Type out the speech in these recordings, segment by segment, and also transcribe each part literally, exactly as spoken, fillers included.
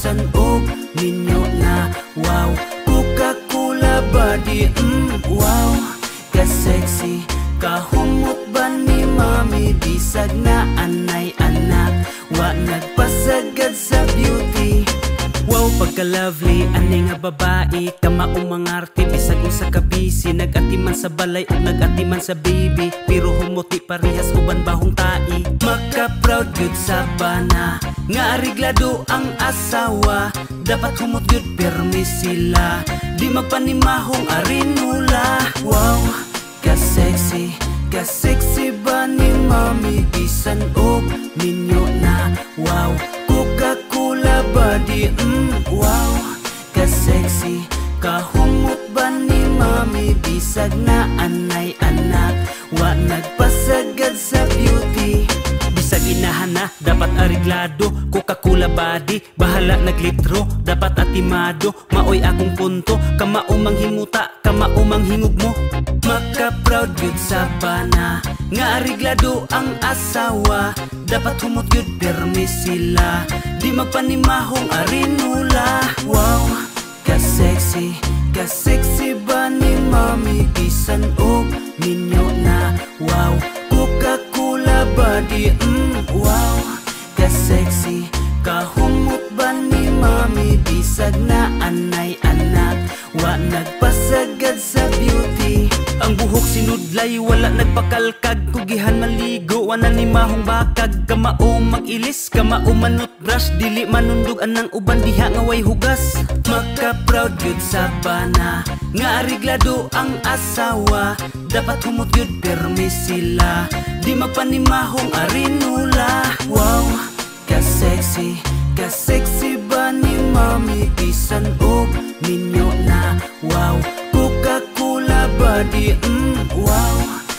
bisan og ninyo na. Wow, Coca-Cola body, mm, wow. Ka-sexy, kahumot ba ni mami? Bisag na anay anak, wa nagpasagad sa beauty. Wow, pagka-lovely, ani nga babae, kamaong mangarte, bisag usa ka busy. Nag-atiman sa balay o nag-atiman sa baby, pero humuti parehas uban bahong tai. Maka-proud yun sa bana, nga ariglado ang asawa. Dapat humot yun permis sila, di magpanimahong arinula. Wow, ka-sexy, ka-sexy ba ni mami? Bisan og ninyo na. Wow, Coca-Cola body, mm, wow. Ka-sexy, kahumot ba ni mami? Bisag na anay anak, wa nagpasagad sa beauty. Bisag inahan na, dapat ariglado. Coca-Cola body, bahala naglitro. Dapat atimado, maoy akong punto. Kamaumang himuta, kamaumang hingog mo. Maka-proud yun sa bana, nga ariglado ang asawa. Dapat humot yun permis sila, di magpanimahong arinula. Wow, ka-sexy, ka-sexy ba ni mami? Bisan og ninyo na. Wow, Coca-Cola body, mm, wow. Ka-sexy, kahumot ba ni mami? Bisag na anay anak, wa nagpasagad sa beauty. Ang buhok sinudlay, wala nagpakalkag. Kugihan maligo, wala ni mahong bakag. Kamao mag-ilis, kamao manut brush. Dili manundog anang uban diha nga way hugas. Maka-proud yun sa bana, nga ariglado ang asawa. Dapat humot yun permis sila, di magpanimahong arinula. Wow, ka-sexy, ka-sexy ba ni mami? Bisan og ninyo na. Wow, Coca-Cola body, mm, wow.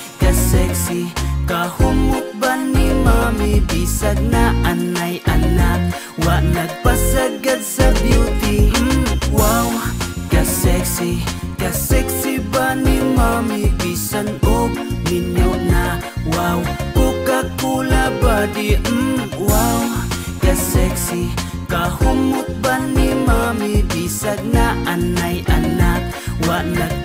Ka-sexy, kahumot ba ni mami? Bisag na anay anak, wa nagpasagad sa beauty. Mm, wow, ka-sexy, ka-sexy ba ni mami? Bisan og ninyo na. Wow, Coca-Cola body, mm, wow. Ka-sexy, kahumot ba ni mami? Bisag na anay anak, wa nag